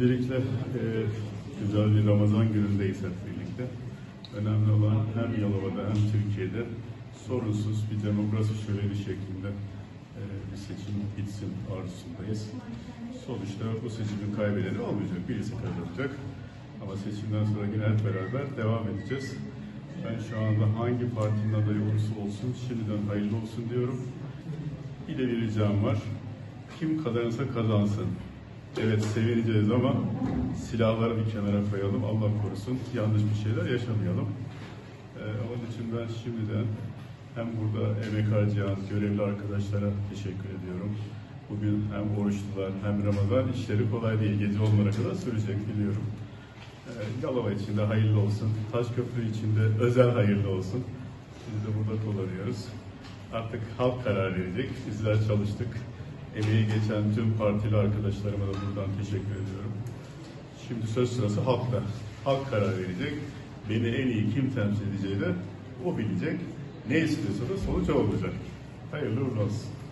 Öncelikle güzel bir Ramazan günündeyiz hep birlikte. Önemli olan hem Yalova'da hem Türkiye'de sorunsuz bir demokrasi şöleni şeklinde bir seçim gitsin arzusundayız. Sonuçta bu seçimin kaybedeni olmayacak, birisi kazanacak. Ama seçimden sonra yine hep beraber devam edeceğiz. Ben şu anda hangi partinin adayı olursa olsun şimdiden hayırlı olsun diyorum. Bir de bir ricam var. Kim kazanırsa kazansın. Evet, sevineceğiz ama silahları bir kenara koyalım. Allah korusun, yanlış bir şeyler yaşamayalım. Onun için ben şimdiden hem burada emek harcayan görevli arkadaşlara teşekkür ediyorum. Bugün hem oruçlular hem Ramazan işleri kolay değil. Gece olmana kadar sürecek biliyorum. Yalova için de hayırlı olsun. Taşköprü için de özel hayırlı olsun. Biz de burada kullanıyoruz. Artık halk karar verecek. Bizler çalıştık. Emeği geçen tüm partili arkadaşlarıma da buradan teşekkür ediyorum. Şimdi söz sırası halkta. Halk karar verecek. Beni en iyi kim temsil edeceği de o bilecek. Ne istiyorsa da sonuç olacak. Hayırlı uğurlu olsun.